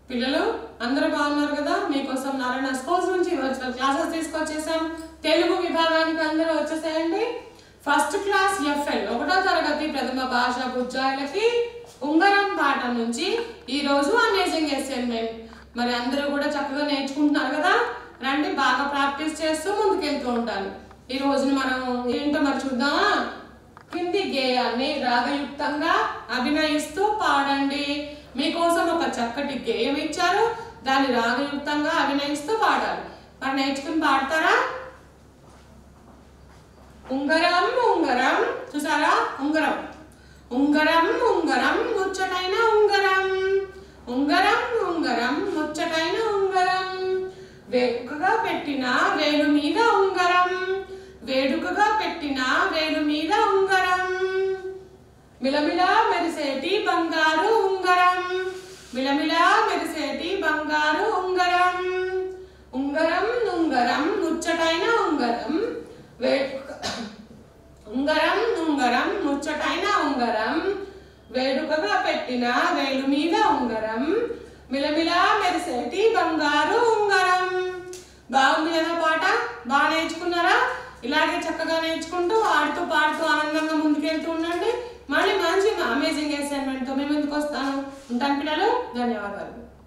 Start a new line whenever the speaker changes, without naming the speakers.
పిల్లలు అందరూ బాగున్నారు కదా? మీకోసం నారాయణ స్కూల్స్ నుంచి వర్చువల్ క్లాసెస్ తీసుకొచ్చేసాం. తెలుగు విభాగానికి అందరూ వచ్చేసేయండి. ఫస్ట్ క్లాస్ ఎఫ్ఎల్ 1వ తరగతి ప్రథమ భాష బుజ్జాయిలకి ఉంగరం పాఠం నుంచి ఈ రోజు అమేజింగ్ అసైన్మెంట్. మరి అందరూ కూడా చక్కగా నేర్చుకుంటున్నారు కదా? రండి, బాగా ప్రాక్టీస్ చేస్తూ ముందుకెళ్తూ ఉంటాను. ఈ రోజున మనం ఏంటో మరి చూద్దామా? కింది గేయాన్ని రాగయుక్తంగా అభినయిస్తూ పాడండి. మీకోసం ఒక చక్కటి గేయం ఇచ్చారు, దాన్ని రాగయుక్తంగా అభినయిస్తూ పాడాలి. మరి నేర్చుకుని పాడతారా? ఉంగరం ఉంగరం, చూసారా? ఉంగరం ఉంగరం ఉంగరం ముచ్చటైన ఉంగరం, ఉంగరం ఉంగరం ముచ్చటైన ఉంగరం, వేడుకగా పెట్టిన వేలు మీద ఉంగరం, వేడుకగా పెట్టిన వేలు మీద ఉంగరం, మిలమిలా మెరిసేటి బంగారు ఉంగరం, మిలమిలా మెరిసేటి బంగారు ఉంగరం, ఉంగరం ఉంగరం ముచ్చటైన ఉంగరం, ఉంగరం ఉంగరం ముచ్చటైన ఉంగరం, వేడుకగా పెట్టిన వేలు మీద ఉంగరం, మిలమిలా మెరిసేటి బంగారు ఉంగరం. బాగుంది కదా పాట? బాగా నేర్చుకున్నారా? ఇలాగే చక్కగా నేర్చుకుంటూ ఆడుతూ పాడుతూ ఆనందంగా ముందుకెళ్తూ ఉండండి. మళ్ళీ మంచి అమేజింగ్ అసైన్మెంట్తో మీ ముందుకు వస్తాను. ఉంటాను పిల్లలు, ధన్యవాదాలు.